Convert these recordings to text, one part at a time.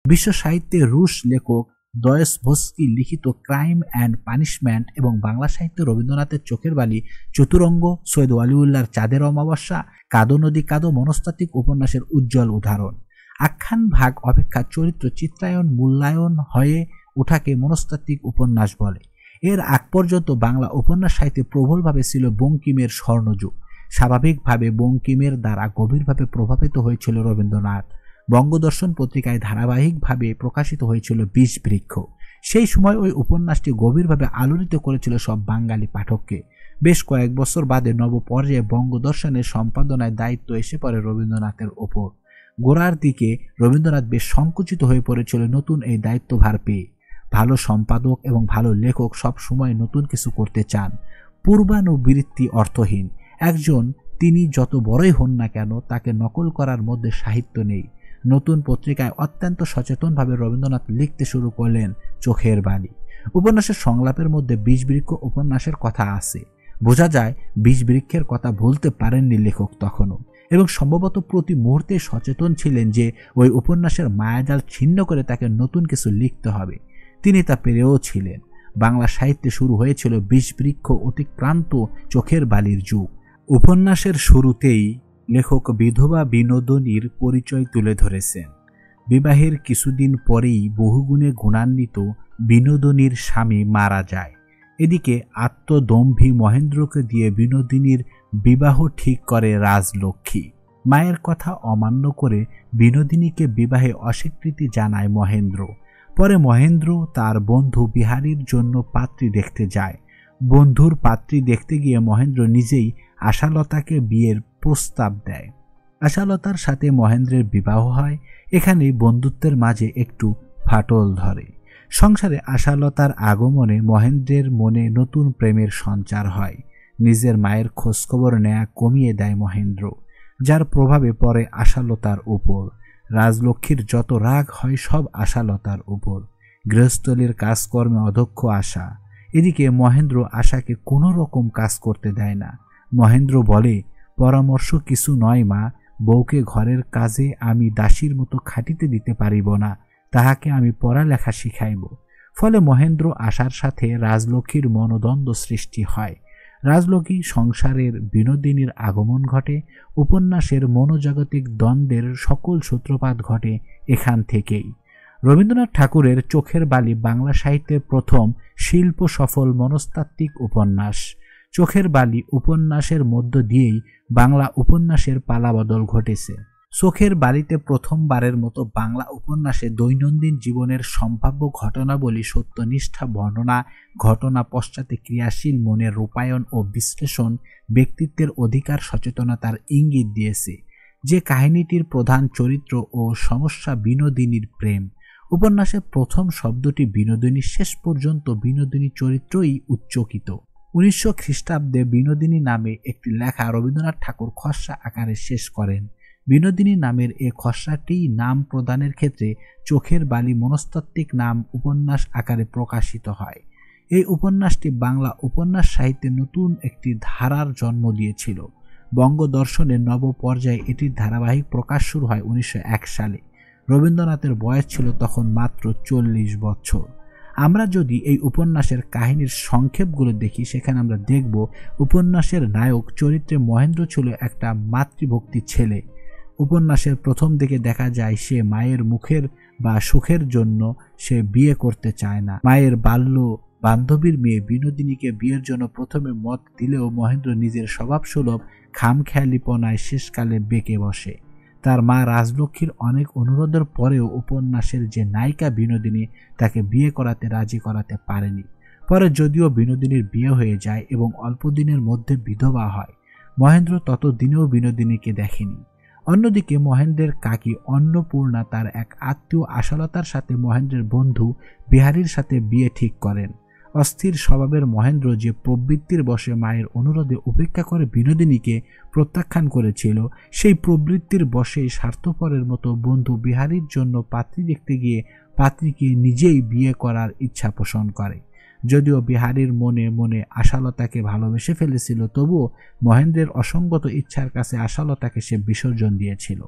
বিশ্ব সাহিত্যে রুশ লেখক দয়েস্তভস্কি লিখিত ক্রাইম অ্যান্ড পানিশমেন্ট এবং বাংলা সাহিত্যে রবীন্দ্রনাথের চোখের বালি, চতুরঙ্গ, সৈয়দ ওয়ালিউল্লাহর চাঁদের অমাবস্যা, কাদো নদী কাদো মনস্তাত্ত্বিক উপন্যাসের উজ্জ্বল উদাহরণ। আখ্যান ভাগ অপেক্ষা চরিত্র চিত্রায়ন মূল্যায়ন হয়ে ওঠাকে মনস্তাত্ত্বিক উপন্যাস বলে। এর আগ পর্যন্ত বাংলা উপন্যাস সাহিত্যে প্রবলভাবে ছিল বঙ্কিমের স্বর্ণযুগ। স্বাভাবিকভাবে বঙ্কিমের দ্বারা গভীরভাবে প্রভাবিত হয়েছিল রবীন্দ্রনাথ। বঙ্গদর্শন পত্রিকায় ধারাবাহিকভাবে প্রকাশিত হয়েছিল বিষবৃক্ষ। সেই সময় ওই উপন্যাসটি গভীরভাবে আলোড়িত করেছিল সব বাঙালি পাঠককে। বেশ কয়েক বছর বাদে নবপর্যায়ে বঙ্গদর্শনের সম্পাদনায় দায়িত্ব এসে পড়ে রবীন্দ্রনাথের ওপর। গোড়ার দিকে রবীন্দ্রনাথ বেশ সংকুচিত হয়ে পড়েছিল নতুন এই দায়িত্বভার পেয়ে। ভালো সম্পাদক এবং ভালো লেখক সব সময় নতুন কিছু করতে চান। পূর্বানুবৃত্তি অর্থহীন। একজন তিনি যত বড়ই হন না কেন তাকে নকল করার মধ্যে সাহিত্য নেই। নতুন পত্রিকায় অত্যন্ত সচেতনভাবে রবীন্দ্রনাথ লিখতে শুরু করলেন চোখের বালি। উপন্যাসের সংলাপের মধ্যে বিষবৃক্ষ উপন্যাসের কথা আছে। বোঝা যায় বিষবৃক্ষের কথা ভুলতে পারেননি লেখক তখনও, এবং সম্ভবত প্রতি মুহূর্তে সচেতন ছিলেন যে ওই উপন্যাসের মায়াজাল ছিন্ন করে তাকে নতুন কিছু লিখতে হবে। তিনি তা পেরেও ছিলেন। বাংলা সাহিত্যে শুরু হয়েছিল বিষবৃক্ষ অতিক্রান্ত চোখের বালির যুগ। উপন্যাসের শুরুতেই লেখক বিধবা বিনোদিনীর পরিচয় তুলে ধরেছেন। বিবাহের কিছুদিন পরেই বহুগুণে গুণান্বিত বিনোদিনীর স্বামী মারা যায়। এদিকে আত্মদম্ভী মহেন্দ্রকে দিয়ে বিনোদিনীর বিবাহ ঠিক করে রাজলক্ষ্মী। মায়ের কথা অমান্য করে বিনোদিনীকে বিবাহে অস্বীকৃতি জানায় মহেন্দ্র। পরে মহেন্দ্র তার বন্ধু বিহারীর জন্য পাত্রী দেখতে যায়। বন্ধুর পাত্রী দেখতে গিয়ে মহেন্দ্র নিজেই আশালতাকে বিয়ের প্রস্তাব দেয়। আশালতার সাথে মহেন্দ্রের বিবাহ হয়। এখানেই বন্ধুত্বের মাঝে একটু ফাটল ধরে। সংসারে আশালতার আগমনে মহেন্দ্রের মনে নতুন প্রেমের সঞ্চার হয়। নিজের মায়ের খোঁজখবর নেয়া কমিয়ে দেয় মহেন্দ্র, যার প্রভাবে পড়ে আশালতার উপর। রাজলক্ষ্মীর যত রাগ হয় সব আশালতার উপর। গৃহস্থলীর কাজকর্মে অদক্ষ আশা। এদিকে মহেন্দ্র আশাকে কোনো রকম কাজ করতে দেয় না। মহেন্দ্র বলে, পরামর্শ কিছু নয় মা, বউকে ঘরের কাজে আমি দাসীর মতো খাটিতে দিতে পারিব না, তাহাকে আমি পড়ালেখা শিখাইব। ফলে মহেন্দ্র আশার সাথে রাজলক্ষ্মীর মনোদ্বন্দ্ব সৃষ্টি হয়। রাজলক্ষ্মী সংসারের বিনোদিনীর আগমন ঘটে। উপন্যাসের মনোজাগতিক দ্বন্দ্বের সকল সূত্রপাত ঘটে এখান থেকেই। রবীন্দ্রনাথ ঠাকুরের চোখের বালি বাংলা সাহিত্যের প্রথম শিল্প সফল মনস্তাত্ত্বিক উপন্যাস। চোখের বালি উপন্যাসের মধ্য দিয়েই বাংলা উপন্যাসের পালাবদল ঘটেছে। চোখের বালিতে প্রথমবারের মতো বাংলা উপন্যাসে দৈনন্দিন জীবনের সম্ভাব্য ঘটনাবলী সত্যনিষ্ঠা বর্ণনা, ঘটনা পশ্চাতে ক্রিয়াশীল মনের রূপায়ণ ও বিশ্লেষণ, ব্যক্তিত্বের অধিকার সচেতনতার ইঙ্গিত দিয়েছে। যে কাহিনীটির প্রধান চরিত্র ও সমস্যা বিনোদিনীর প্রেম। উপন্যাসের প্রথম শব্দটি বিনোদিনী, শেষ পর্যন্ত বিনোদিনী চরিত্রই উচ্চকিত। 1900 খ্রিস্টাব্দে বিনোদিনী নামে একটি লেখা রবীন্দ্রনাথ ঠাকুর খসড়া আকারে শেষ করেন। বিনোদিনী নামের এ খসড়াটি নাম প্রদানের ক্ষেত্রে চোখের বালি মনস্তাত্ত্বিক নাম উপন্যাস আকারে প্রকাশিত হয়। এই উপন্যাসটি বাংলা উপন্যাস সাহিত্যে নতুন একটি ধারার জন্ম দিয়েছিল। বঙ্গদর্শনের নব পর্যায়ে এটির ধারাবাহিক প্রকাশ শুরু হয় 1901 সালে। রবীন্দ্রনাথের বয়স ছিল তখন মাত্র 40 বছর। আমরা যদি এই উপন্যাসের কাহিনীর সংক্ষেপগুলো দেখি, সেখানে আমরা দেখব উপন্যাসের নায়ক চরিত্রে মহেন্দ্র ছিল একটা মাতৃভক্তি ছেলে। উপন্যাসের প্রথম দিকে দেখা যায় সে মায়ের মুখের বা সুখের জন্য সে বিয়ে করতে চায় না। মায়ের বাল্য বান্ধবীর মেয়ে বিনোদিনীকে বিয়ের জন্য প্রথমে মত দিলেও মহেন্দ্র নিজের স্বভাবসুলভ খামখেয়ালিপনায় শেষকালে বেঁকে বসে। তার মা রাজলক্ষ্মীর অনেক অনুরোধের পরেও উপন্যাসের যে নায়িকা বিনোদিনী তাকে বিয়ে করাতে রাজি করাতে পারেনি। পরে যদিও বিনোদিনীর বিয়ে হয়ে যায় এবং অল্প দিনের মধ্যে বিধবা হয়, মহেন্দ্র ততদিনেও বিনোদিনীকে দেখেনি। অন্যদিকে মহেন্দ্রের কাকি অন্নপূর্ণা তার এক আত্মীয় আশালতার সাথে মহেন্দ্রের বন্ধু বিহারীর সাথে বিয়ে ঠিক করেন। অস্থির স্বভাবের মহেন্দ্র যে প্রবৃত্তির বশে মায়ের অনুরোধে উপেক্ষা করে বিনোদিনীকে প্রত্যাখ্যান করেছিল, সেই প্রবৃত্তির বশে স্বার্থপরের মতো বন্ধু বিহারীর জন্য পাত্রী দেখতে গিয়ে পাত্রীকে নিজেই বিয়ে করার ইচ্ছা পোষণ করে। যদিও বিহারীর মনে মনে আশালতাকে ভালোবেসে ফেলেছিল, তবুও মহেন্দ্রের অসঙ্গত ইচ্ছার কাছে আশালতাকে সে বিসর্জন দিয়েছিল।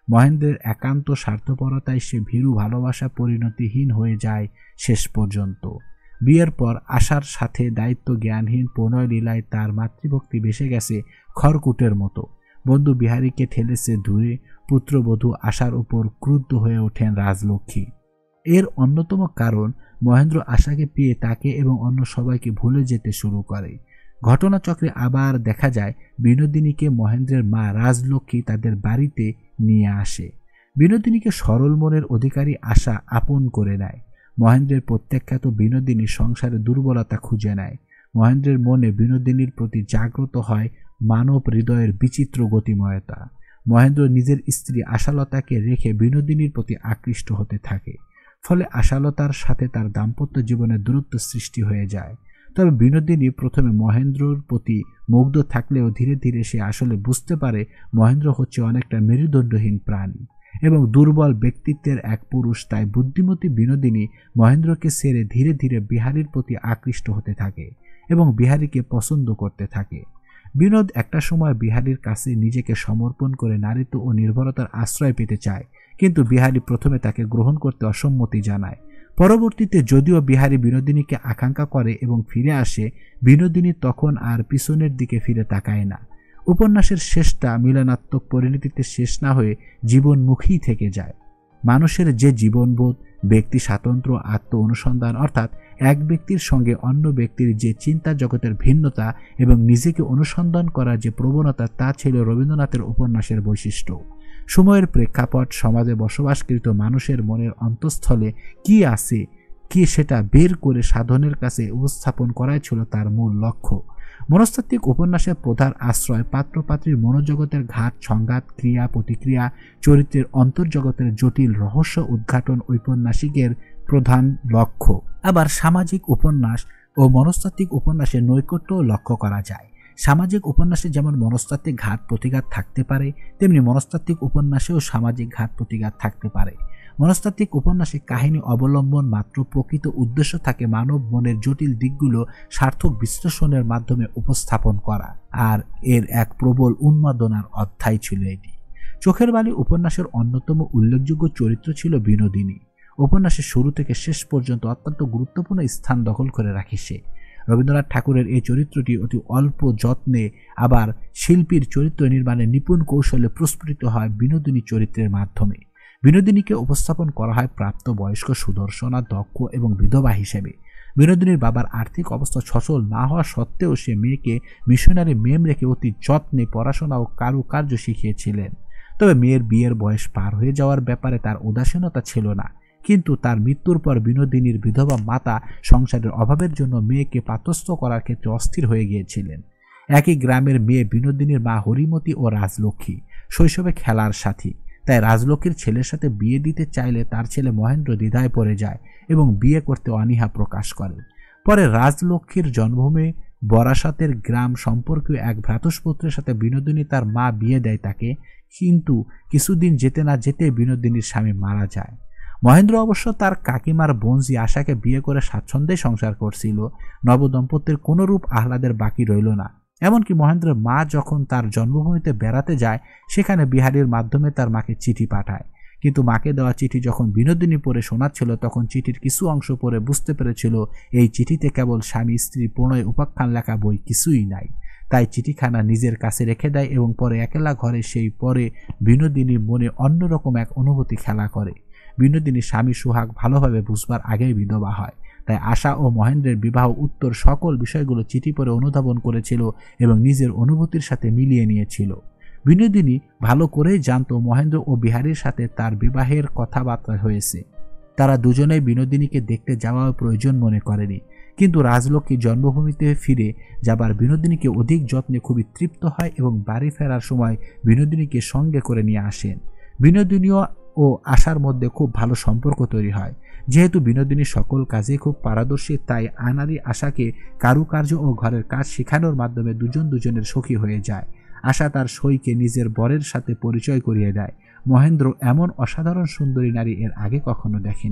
মহেন্দ্রের একান্ত স্বার্থপরতায় সে ভীরু ভালোবাসা পরিণতিহীন হয়ে যায় শেষ পর্যন্ত। বিয়ের পর আশার সাথে দায়িত্ব জ্ঞানহীন প্রণয় লীলায় তার মাতৃভক্তি ভেসে গেছে খড়কুটের মতো। বন্ধু বিহারীকে ঠেলেছে দূরে, পুত্রবধূ আশার উপর ক্রুদ্ধ হয়ে ওঠেন রাজলক্ষ্মী। এর অন্যতম কারণ মহেন্দ্র আশাকে পেয়ে তাকে এবং অন্য সবাইকে ভুলে যেতে শুরু করে। ঘটনাচক্রে আবার দেখা যায় বিনোদিনীকে মহেন্দ্রের মা রাজলক্ষ্মী তাদের বাড়িতে নিয়ে আসে। বিনোদিনীকে সরল মনের অধিকারী আশা আপন করে নেয়। মহেন্দ্রের প্রত্যাখ্যাত বিনোদিনী সংসারে দুর্বলতা খুঁজে নেয়। মহেন্দ্রের মনে বিনোদিনীর প্রতি জাগ্রত হয় মানব হৃদয়ের বিচিত্র গতিময়তা। মহেন্দ্র নিজের স্ত্রী আশালতাকে রেখে বিনোদিনীর প্রতি আকৃষ্ট হতে থাকে। ফলে আশালতার সাথে তার দাম্পত্য জীবনে দূরত্ব সৃষ্টি হয়ে যায়। তবে বিনোদিনী প্রথমে মহেন্দ্রর প্রতি মুগ্ধ থাকলেও ধীরে ধীরে সে আসলে বুঝতে পারে মহেন্দ্র হচ্ছে অনেকটা মেরুদণ্ডহীন প্রাণী এবং দুর্বল ব্যক্তিত্বের এক পুরুষ। তাই বুদ্ধিমতী বিনোদিনী মহেন্দ্রকে ছেড়ে ধীরে ধীরে বিহারীর প্রতি আকৃষ্ট হতে থাকে এবং বিহারীকে পছন্দ করতে থাকে। বিনোদ একটা সময় বিহারীর কাছে নিজেকে সমর্পণ করে নারীত্ব ও নির্ভরতার আশ্রয় পেতে চায়, কিন্তু বিহারী প্রথমে তাকে গ্রহণ করতে অসম্মতি জানায়। পরবর্তীতে যদিও বিহারী বিনোদিনীকে আকাঙ্ক্ষা করে এবং ফিরে আসে, বিনোদিনী তখন আর পিছনের দিকে ফিরে তাকায় না। উপন্যাসের শেষটা মিলনাত্মক পরিণতিতে শেষ না হয়ে জীবনমুখী থেকে যায়। মানুষের যে জীবনবোধ, ব্যক্তি স্বাতন্ত্র্য, আত্ম অনুসন্ধান, অর্থাৎ এক ব্যক্তির সঙ্গে অন্য ব্যক্তির যে চিন্তা জগতের ভিন্নতা এবং নিজেকে অনুসন্ধান করার যে প্রবণতা, তা ছিল রবীন্দ্রনাথের উপন্যাসের বৈশিষ্ট্য। সময়ের প্রেক্ষাপট, সমাজে বসবাসকৃত মানুষের মনের অন্তঃস্থলে কি আছে কি সেটা বের করে সাধনের কাছে উপস্থাপন করাই ছিল তার মূল লক্ষ্য। মনস্তাত্ত্বিক উপন্যাসের প্রধান আশ্রয় পাত্রপাত্রীর মনোজগতের ঘাত সংঘাত, ক্রিয়া প্রতিক্রিয়া, চরিত্রের অন্তর্জগতের জটিল রহস্য উদ্ঘাটন ঔপন্যাসিকের প্রধান লক্ষ্য। আবার সামাজিক উপন্যাস ও মনস্তাত্ত্বিক উপন্যাসের নৈকট্যও লক্ষ্য করা যায়। সামাজিক উপন্যাসে যেমন মনস্তাত্ত্বিক ঘাত প্রতিঘাত থাকতে পারে, তেমনি মনস্তাত্ত্বিক উপন্যাসেও সামাজিক ঘাত প্রতিঘাত থাকতে পারে। মনস্তাত্ত্বিক উপন্যাসে কাহিনী অবলম্বন মাত্র, প্রকৃত উদ্দেশ্য থাকে মানব মনের জটিল দিকগুলো সার্থক বিশ্লেষণের মাধ্যমে উপস্থাপন করা। আর এর এক প্রবল উন্মাদনার অধ্যায় ছিল এটি। চোখের বালি উপন্যাসের অন্যতম উল্লেখযোগ্য চরিত্র ছিল বিনোদিনী। উপন্যাসের শুরু থেকে শেষ পর্যন্ত অত্যন্ত গুরুত্বপূর্ণ স্থান দখল করে রাখে সে। রবীন্দ্রনাথ ঠাকুরের এই চরিত্রটি অতি অল্প যত্নে, আবার শিল্পীর চরিত্র নির্মাণে নিপুণ কৌশলে প্রস্ফুটিত হয় বিনোদিনী চরিত্রের মাধ্যমে। বিনোদিনীকে উপস্থাপন করা হয় প্রাপ্তবয়স্ক, সুদর্শনা, দক্ষ এবং বিধবা হিসেবে। বিনোদিনীর বাবার আর্থিক অবস্থা সচল না হওয়া সত্ত্বেও সে মেয়েকে মিশনারি মেম রেখে অতি যত্নে পড়াশোনা ও কারুকার্য শিখিয়েছিলেন। তবে মেয়ের বিয়ের বয়স পার হয়ে যাওয়ার ব্যাপারে তার উদাসীনতা ছিল না, কিন্তু তার মৃত্যুর পর বিনোদিনীর বিধবা মাতা সংসারের অভাবের জন্য মেয়েকে পাতস্থ করার ক্ষেত্রে অস্থির হয়ে গিয়েছিলেন। একই গ্রামের মেয়ে বিনোদিনীর মা হরিমতি ও রাজলক্ষ্মী শৈশবে খেলার সাথী। তাই রাজলক্ষ্মীর ছেলের সাথে বিয়ে দিতে চাইলে তার ছেলে মহেন্দ্র দ্বিধায় পড়ে যায় এবং বিয়ে করতে অনীহা প্রকাশ করে। পরে রাজলক্ষ্মীর জন্মভূমি বরাসাতের গ্রাম সম্পর্কীয় এক ভ্রাতুষ্পুত্রের সাথে বিনোদিনী তার মা বিয়ে দেয় তাকে, কিন্তু কিছুদিন যেতে না যেতে বিনোদিনীর স্বামী মারা যায়। মহেন্দ্র অবশ্য তার কাকিমার বোনজি আশাকে বিয়ে করে স্বাচ্ছন্দ্যে সংসার করছিল। নবদম্পতির কোনরূপ আহ্লাদের বাকি রইল না। এমনকি মহেন্দ্রের মা যখন তার জন্মভূমিতে বেড়াতে যায়, সেখানে বিহারীর মাধ্যমে তার মাকে চিঠি পাঠায়। কিন্তু মাকে দেওয়া চিঠি যখন বিনোদিনী পড়ে শোনাচ্ছিল, তখন চিঠির কিছু অংশ পড়ে বুঝতে পেরেছিল এই চিঠিতে কেবল স্বামী স্ত্রী প্রণয় উপাখ্যান লেখা বই কিছুই নাই। তাই চিঠিখানা নিজের কাছে রেখে দেয় এবং পরে একলা ঘরে সেই পরে বিনোদিনী মনে অন্যরকম এক অনুভূতি খেলা করে। বিনোদিনী স্বামী সুহাগ ভালোভাবে বুঝবার আগেই বিধবা হয়। তাই আশা ও মহেন্দ্রের বিবাহ উত্তর সকল বিষয়গুলো চিঠি পড়ে অনুধাবন করেছিল এবং নিজের অনুভূতির সাথে মিলিয়ে নিয়েছিল। বিনোদিনী ভালো করেই জানত মহেন্দ্র ও বিহারীর সাথে তার বিবাহের কথাবার্তা হয়েছে। তারা দুজনেই বিনোদিনীকে দেখতে যাওয়া প্রয়োজন মনে করেনি, কিন্তু রাজলক্ষ্মী জন্মভূমিতে ফিরে যাবার বিনোদিনীকে অধিক যত্নে খুবই তৃপ্ত হয় এবং বাড়ি ফেরার সময় বিনোদিনীকে সঙ্গে করে নিয়ে আসেন। বিনোদিনীও ও আশার মধ্যে খুব ভালো সম্পর্ক তৈরি হয়। যেহেতু বিনোদিনী সকল কাজে খুব পারদর্শী, তাই আনারি আশাকে কারুকার্য ও ঘরের কাজ শেখানোর মাধ্যমে দুজন দুজনের সখী হয়ে যায়। আশা তার সইকে নিজের বরের সাথে পরিচয় করিয়ে দেয়। মহেন্দ্র এমন অসাধারণ সুন্দরী নারী এর আগে কখনো দেখেনি।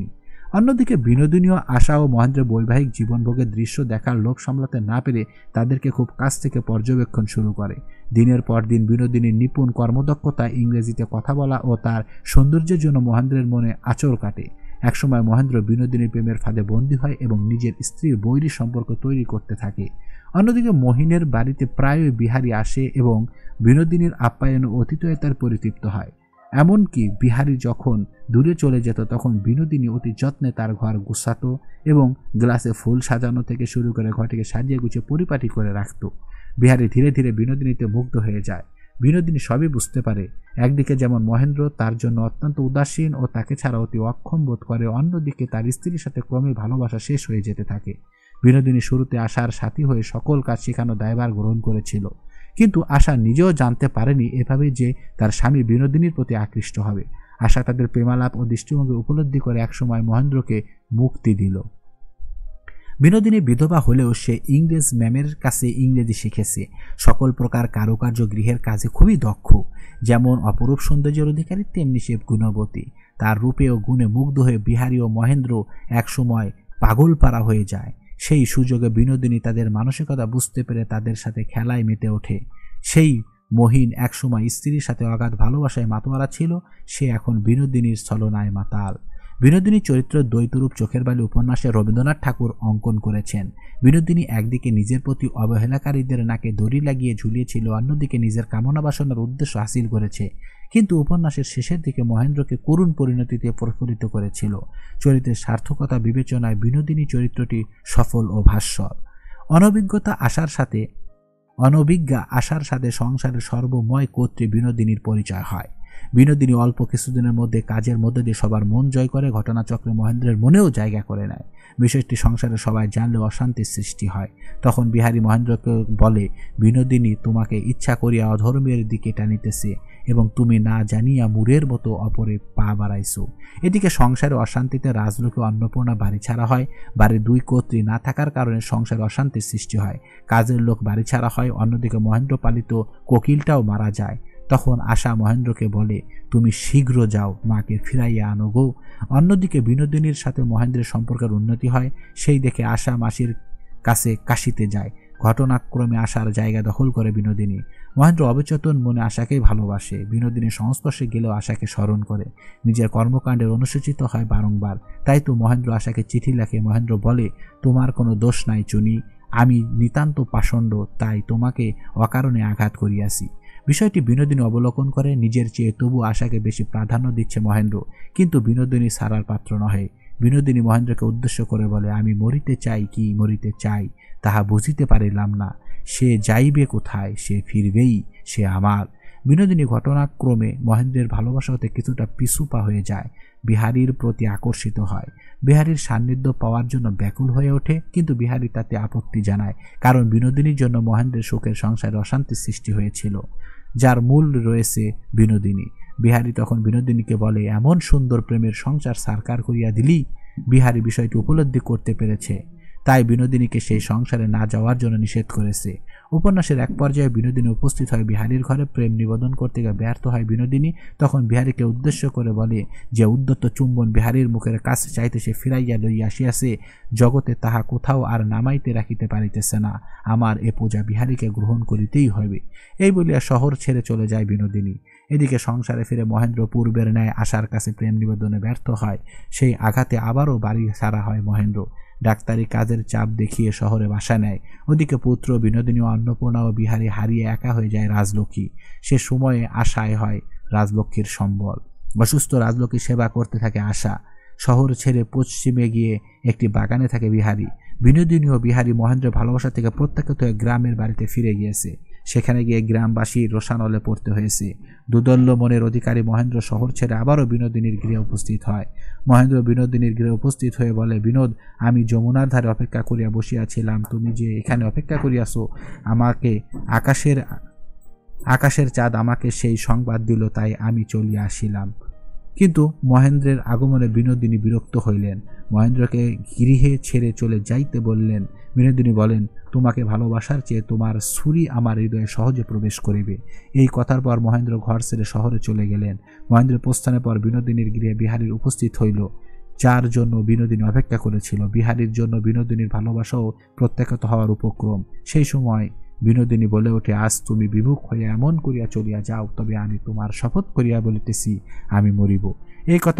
অন্যদিকে বিনোদিনীও আশা ও মহেন্দ্রের বৈবাহিক জীবনভোগের দৃশ্য দেখার লোভ সামলাতে না পেরে তাদেরকে খুব কাছ থেকে পর্যবেক্ষণ শুরু করে। দিনের পর দিন বিনোদিনীর নিপুণ কর্মদক্ষতা, ইংরেজিতে কথা বলা ও তার সৌন্দর্যের জন্য মহেন্দ্রের মনে আঁচড় কাটে। একসময় মহেন্দ্র বিনোদিনীর প্রেমের ফাঁদে বন্দী হয় এবং নিজের স্ত্রীর বৈরী সম্পর্ক তৈরি করতে থাকে। অন্যদিকে মহিনের বাড়িতে প্রায়ই বিহারী আসে এবং বিনোদিনীর আপ্যায়নে অতিথয়তার পরিতৃপ্ত হয়। এমনকি বিহারী যখন দূরে চলে যেত তখন বিনোদিনী অতি যত্নে তার ঘর গুছাত এবং গ্লাসে ফুল সাজানো থেকে শুরু করে ঘরটিকে সাজিয়ে গুছিয়ে পরিপাটি করে রাখত। বিহারী ধীরে ধীরে বিনোদিনীতে মুগ্ধ হয়ে যায়। বিনোদিনী সবই বুঝতে পারে। একদিকে যেমন মহেন্দ্র তার জন্য অত্যন্ত উদাসীন ও তাকে ছাড়া অতি অক্ষম বোধ করে, অন্যদিকে তার স্ত্রীর সাথে ক্রমে ভালোবাসা শেষ হয়ে যেতে থাকে। বিনোদিনী শুরুতে আশার সাথী হয়ে সকল কাজ শেখানো দায়ভার গ্রহণ করেছিল, কিন্তু আশা নিজেও জানতে পারেনি এভাবে যে তার স্বামী বিনোদিনীর প্রতি আকৃষ্ট হবে। আশা তাদের প্রেমালাপ ও দৃষ্টিভঙ্গি উপলব্ধি করে একসময় মহেন্দ্রকে মুক্তি দিল। বিনোদিনী বিধবা হলেও সে ইংরেজ ম্যামের কাছে ইংরেজি শিখেছে। সকল প্রকার কারুকার্য গৃহের কাজে খুবই দক্ষ। যেমন অপরূপ সৌন্দর্যের অধিকারী তেমনি সে গুণবতী। তার রূপে ও গুণে মুগ্ধ হয়ে বিহারী ও মহেন্দ্র একসময় পাগলপাড়া হয়ে যায়। সেই সুযোগে বিনোদিনী তাদের মানসিকতা বুঝতে পেরে তাদের সাথে খেলায় মেতে ওঠে। সেই মহিন একসময় স্ত্রীর সাথে অগাধ ভালোবাসায় মাতোয়ারা ছিল, সে এখন বিনোদিনীর ছলনায় মাতাল। বিনোদিনী চরিত্র দ্বৈতরূপ চোখের বালি উপন্যাসে রবীন্দ্রনাথ ঠাকুর অঙ্কন করেছেন। বিনোদিনী একদিকে নিজের প্রতি অবহেলাকারীদের নাকে দড়ি লাগিয়ে ঝুলিয়েছিল, অন্যদিকে নিজের কামনা বাসনার উদ্দেশ্য হাসিল করেছে, কিন্তু উপন্যাসের শেষের দিকে মহেন্দ্রকে করুণ পরিণতিতে প্রস্ফুটিত করেছিল। চরিত্রের সার্থকতা বিবেচনায় বিনোদিনী চরিত্রটি সফল ও ভাস্বর। অনভিজ্ঞা আশার সাথে সংসারের সর্বময় কর্ত্রী বিনোদিনীর পরিচয় হয়। বিনোদিনী অল্প কিছুদিনের মধ্যে কাজের মধ্যে দিয়ে সবার মন জয় করে, ঘটনাচক্রে মহেন্দ্রের মনেও জায়গা করে নেয়। বিষয়টি সংসারে সবাই জানলে অশান্তির সৃষ্টি হয়। তখন বিহারী মহেন্দ্রকে বলে, বিনোদিনী তোমাকে ইচ্ছা করিয়া অধর্মের দিকে টানিতেছে এবং তুমি না জানিয়া মুরের মতো অপরে পা বাড়াইছো। এদিকে সংসারে অশান্তিতে রাজলোকে অন্নপূর্ণা বাড়ি ছাড়া হয়। বাড়ির দুই কর্ত্রী না থাকার কারণে সংসারে অশান্তির সৃষ্টি হয়। কাজের লোক বাড়ি ছাড়া হয়। অন্যদিকে মহেন্দ্র পালিত কোকিলটাও মারা যায়। তখন আশা মহেন্দ্রকে বলে, তুমি শীঘ্র যাও, মাকে ফিরাইয়া আনো গো। অন্যদিকে বিনোদিনীর সাথে মহেন্দ্রের সম্পর্কের উন্নতি হয়। সেই দেখে আশা মাসির কাছে কাশিতে যায়। ঘটনাক্রমে আশার জায়গা দখল করে বিনোদিনী। মহেন্দ্র অবচেতন মনে আশাকেই ভালোবাসে। বিনোদিনীর সংস্পর্শে গেলেও আশাকে স্মরণ করে। নিজের কর্মকাণ্ডের অনুসূচিত হয় বারংবার। তাই তো মহেন্দ্র আশাকে চিঠি লেখে। মহেন্দ্র বলে, তোমার কোনো দোষ নাই চুনি, আমি নিতান্ত পাষণ্ড, তাই তোমাকে অকারণে আঘাত করিয়াছি। বিষয়টি বিনোদিনী অবলোকন করে। নিজের চেয়ে তবু আশাকে বেশি প্রাধান্য দিচ্ছে মহেন্দ্র, কিন্তু বিনোদিনী ছাড়ার পাত্র নহে। বিনোদিনী মহেন্দ্রকে উদ্দেশ্য করে বলে, আমি মরিতে চাই কি মরিতে চাই তাহা বুঝিতে পারিলাম না। সে যাইবে কোথায়, সে ফিরবেই, সে আমার। বিনোদিনী ঘটনাক্রমে মহেন্দ্রের ভালোবাসা হতে কিছুটা পিছুপা হয়ে যায়। বিহারীর প্রতি আকর্ষিত হয়। বিহারীর সান্নিধ্য পাওয়ার জন্য ব্যাকুল হয়ে ওঠে, কিন্তু বিহারী তাতে আপত্তি জানায়, কারণ বিনোদিনীর জন্য মহেন্দ্রের সুখের সংসারে অশান্তির সৃষ্টি হয়েছিল, যার মূল রয়েছে বিনোদিনী। বিহারী তখন বিনোদিনীকে বলে, এমন সুন্দর প্রেমের সংসার সারকার করিয়া দিলি। বিহারী বিষয়টি উপলব্ধি করতে পেরেছে, তাই বিনোদিনীকে সেই সংসারে না যাওয়ার জন্য নিষেধ করেছে। উপন্যাসের এক পর্যায়ে বিনোদিনী উপস্থিত হয় বিহারীর ঘরে। প্রেম নিবেদন করতে গিয়ে ব্যর্থ হয় বিনোদিনী। তখন বিহারীকে উদ্দেশ্য করে বলে, যে উদ্যত চুম্বন বিহারীর মুখের কাছে চাইতে সে ফিরাইয়া লইয়া আসিয়াছে, জগতে তাহা কোথাও আর নামাইতে রাখিতে পারিতেছে না। আমার এ পূজা বিহারীকে গ্রহণ করিতেই হইবে। এই বলিয়া শহর ছেড়ে চলে যায় বিনোদিনী। এদিকে সংসারে ফিরে মহেন্দ্র পূর্বের ন্যায় আশার কাছে প্রেম নিবেদনে ব্যর্থ হয়। সেই আঘাতে আবারও বাড়ি ছাড়া হয় মহেন্দ্র। ডাক্তারি কাজের চাপ দেখিয়ে শহরে বাসা নেয়। ওদিকে পুত্র বিনোদিনী, অন্নপূর্ণা ও বিহারী হারিয়ে একা হয়ে যায় রাজলক্ষ্মী। সে সময়ে আশায় হয় রাজলক্ষ্মীর সম্বল। অসুস্থ রাজলক্ষ্মী সেবা করতে থাকে আশা। শহর ছেড়ে পশ্চিমে গিয়ে একটি বাগানে থাকে বিহারী। বিনোদিনী ও বিহারী মহেন্দ্রের ভালোবাসা থেকে প্রত্যাখ্যাত হয়ে গ্রামের বাড়িতে ফিরে গিয়েছে। সেখানে গিয়ে গ্রামবাসীর রোষানলে পড়তে হয়েছে। দুদল্য মনের অধিকারী মহেন্দ্র শহর ছেড়ে আবারও বিনোদিনীর গৃহে উপস্থিত হয়। মহেন্দ্র বিনোদিনীর গৃহে উপস্থিত হয়ে বলে, বিনোদ, আমি যমুনার ধারে অপেক্ষা করিয়া বসিয়াছিলাম, তুমি যে এখানে অপেক্ষা করিয়াছ, আমাকে আকাশের চাঁদ আমাকে সেই সংবাদ দিল, তাই আমি চলিয়া আসিলাম। কিন্তু মহেন্দ্রের আগমনে বিনোদিনী বিরক্ত হইলেন। মহেন্দ্রকে গৃহে ছেড়ে চলে যাইতে বললেন। বিনোদিনী বলেন, তোমাকে ভালোবাসার চেয়ে তোমার ছুরি আমার হৃদয়ে সহজে প্রবেশ করিবে। এই কথার পর মহেন্দ্র ঘর ছেড়ে শহরে চলে গেলেন। মহেন্দ্রের প্রস্থানের পর বিনোদিনীর গৃহে বিহারীর উপস্থিত হইল। যার জন্য বিনোদিনী অপেক্ষা করেছিল। বিহারীর জন্য বিনোদিনীর ভালোবাসাও প্রত্যাখ্যাত হওয়ার উপক্রম। সেই সময় বিনোদিনী বলে ওঠে, আজ তুমি বিমুখ হইয়া এমন করিয়া চলিয়া যাও, তবে আমি তোমার শপথ করিয়া বলিতেছি আমি মরিব। এই কথা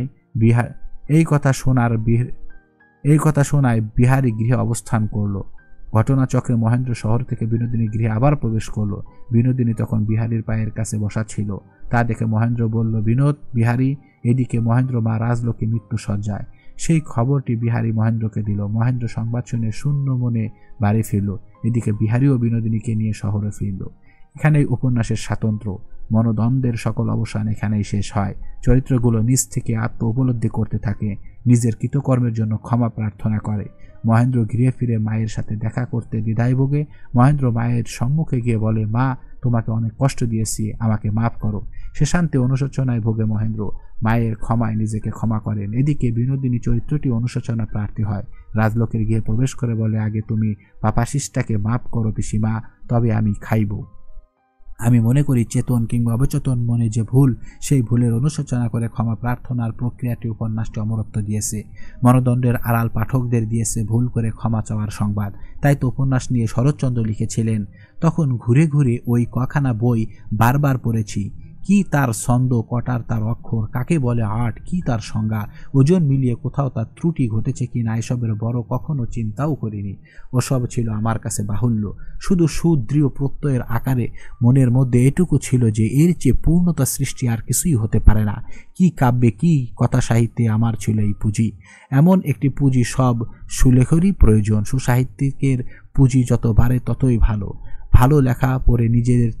শোনায় বিহারী গৃহে অবস্থান করল। ঘটনাচক্রে মহেন্দ্র শহর থেকে বিনোদিনী গৃহে আবার প্রবেশ করল। বিনোদিনী তখন বিহারীর পায়ের কাছে বসা ছিল। তা দেখে মহেন্দ্র বলল, বিহারী এদিকে। মহেন্দ্র মা রাজলক্ষ্মী মৃত্যু সজ্জায়। সেই খবরটি বিহারী মহেন্দ্রকে দিল। মহেন্দ্র সংবাদ শুনে শূন্য মনে বাড়ি ফিরল। এদিকে বিহারীও বিনোদিনীকে নিয়ে শহরে ফিরল। এখানেই উপন্যাসের স্বাতন্ত্র্য। মনোদ্বন্দ্বের সকল অবসান এখানেই শেষ হয়। চরিত্রগুলো নিজ থেকে আত্ম উপলব্ধি করতে থাকে, নিজের কৃতকর্মের জন্য ক্ষমা প্রার্থনা করে। মহেন্দ্র গৃহে ফিরে মায়ের সাথে দেখা করতে দ্বিধায় ভোগে। মহেন্দ্র মায়ের সম্মুখে গিয়ে বলে, মা, তোমাকে অনেক কষ্ট দিয়েছি, আমাকে মাফ করো। সে শান্তি অনুশোচনায় ভোগে মহেন্দ্র মায়ের ক্ষমায় নিজেকে ক্ষমা করেন। এদিকে বিনোদিনী চরিত্রটি অনুশোচনা প্রার্থী হয়। রাজলক্ষ্মীর গৃহে প্রবেশ করে বলে, আগে তুমি পাপাশিসটাকে মাফ করো পিসিমা, তবে আমি খাইব। আমি মনে করি চেতন কিংবা অবচেতন মনে যে ভুল, সেই ভুলের অনুশোচনা করে ক্ষমা প্রার্থনার প্রক্রিয়াটি উপন্যাসটি অমরত্ব দিয়েছে। মনোদণ্ডের আড়াল পাঠকদের দিয়েছে ভুল করে ক্ষমা চাওয়ার সংবাদ। তাই তো উপন্যাস নিয়ে শরৎচন্দ্র লিখেছিলেন, তখন ঘুরে ঘুরে ওই কখানা বই বারবার পড়েছি। কি তার ছন্দ, কটার তার অক্ষর, কাকে বলে আর্ট, কি তার সংজ্ঞা, ওজন মিলিয়ে কোথাও তার ত্রুটি ঘটেছে কি না, এসবের বড় কখনো চিন্তাও করিনি। ওসব ছিল আমার কাছে বাহুল্য। শুধু সুদৃঢ় প্রত্যয়ের আকারে মনের মধ্যে এটুকু ছিল যে এর চেয়ে পূর্ণতা সৃষ্টি আর কিছুই হতে পারে না। কি কাব্যে, কি কথা সাহিত্যে আমার ছিল এই পুঁজি। এমন একটি পুঁজি সব সুলেখেরই প্রয়োজন। সুসাহিত্যিকের পুঁজি যত বাড়ে ততই ভালো। ভালো লেখা পড়ে নিজেকে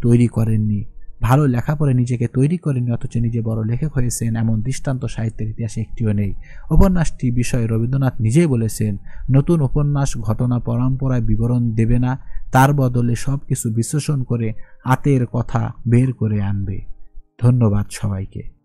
তৈরি করেননি, অথচ নিজে বড় লেখক হয়েছেন, এমন দৃষ্টান্ত সাহিত্যের ইতিহাসে একটিও নেই। উপন্যাসটি বিষয়ে রবীন্দ্রনাথ নিজেই বলেছেন, নতুন উপন্যাস ঘটনা পরম্পরায় বিবরণ দেবে না, তার বদলে সব কিছু বিশ্লেষণ করে আতের কথা বের করে আনবে। ধন্যবাদ সবাইকে।